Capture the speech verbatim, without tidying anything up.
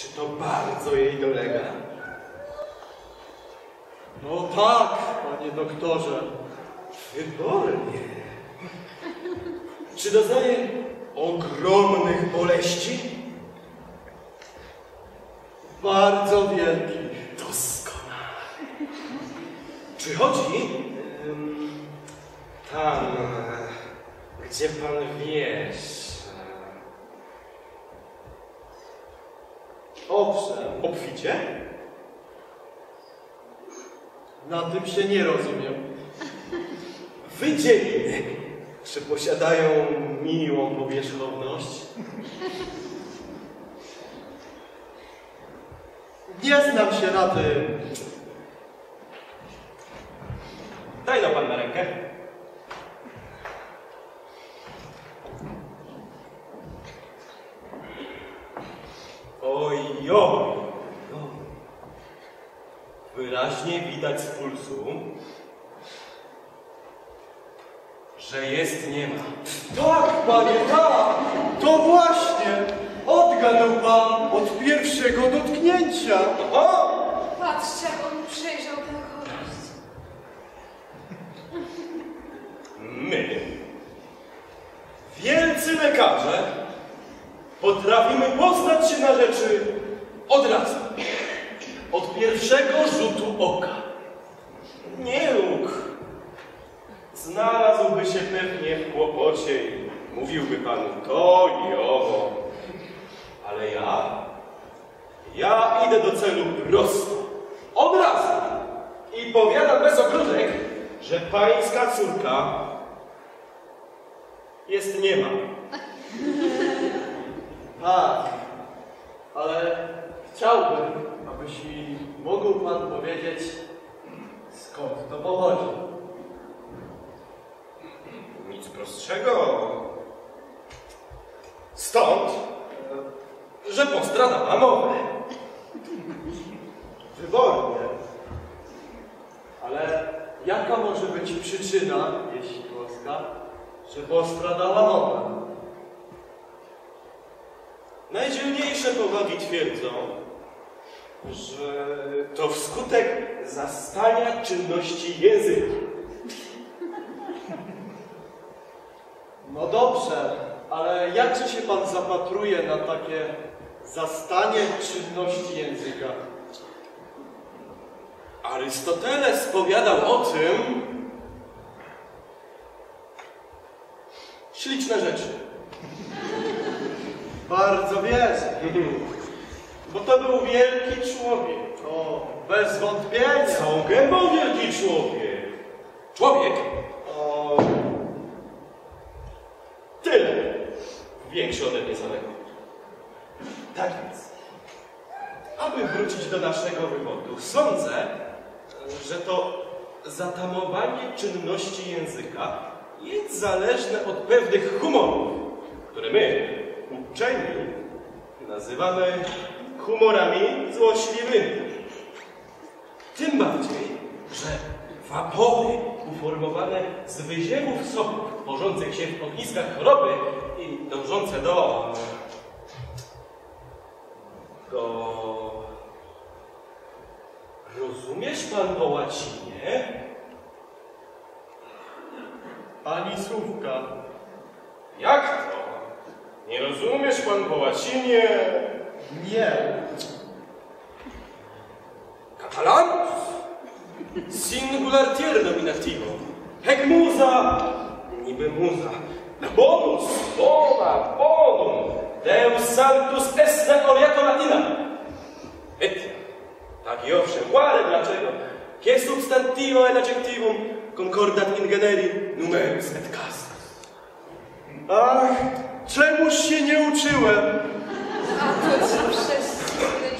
Czy to bardzo jej dolega? No tak, panie doktorze. Wybornie. Czy doznaje ogromnych boleści? Bardzo wielkich. Doskonale. Czy chodzi ym, tam, gdzie pan wiesz? Owszem, Obficie? na tym się nie rozumiem. Wydzieliny, czy posiadają miłą powierzchowność? Nie znam się na tym. Daj no pan na rękę. Oj, oj, wyraźnie widać z pulsu, że jest nie ma. Tak, panie, tak. To właśnie. Odgadł pan od pierwszego dotknięcia. O! Patrzcie, jak on przejrzał tę chorość. My, wielcy lekarze, potrafimy poznać się na rzeczy od razu, od pierwszego rzutu oka. Nie róg znalazłby się pewnie w kłopocie i mówiłby panu to i owo. Ale ja, ja idę do celu prosto, od razu i powiadam bez ogródek, że pańska córka jest niema. Tak, ale chciałbym, abyś mi mógł pan powiedzieć, skąd to pochodzi. Nic prostszego. Stąd, że postradała mowę. Wybornie. Ale jaka może być przyczyna, jeśli łaska, że postradała mowę? Najdzielniejsze powagi twierdzą, że to wskutek zastania czynności języka. No dobrze, ale jakże się pan zapatruje na takie zastanie czynności języka? Arystoteles powiadał o tym śliczne rzeczy. Bardzo wierzę, Bo to był wielki człowiek. o, bez wątpienia. Całą gębą wielki człowiek. Człowiek O, tyle większy ode mnie samego. Tak więc, aby wrócić do naszego wywodu, sądzę, że to zatamowanie czynności języka jest zależne od pewnych humorów, które my, uczeni, nazywamy humorami złośliwymi. Tym bardziej, że wapory uformowane z wyziewów soków tworzących się w ogniskach choroby i dążące do... do... Rozumiesz pan po łacinie? ani słówka. Jak to? Nie rozumiesz pan po łacinie? Nie. Catalanus singulartier nominativum hec musa niby musa bonus bona bonum deus sanctus est oriato latina et tak i owszem, ale dlaczego? Che substantivo et adjectivum concordat in generi numerus et casus. Ach, czemuż się nie uczyłem? A to ci prześcigły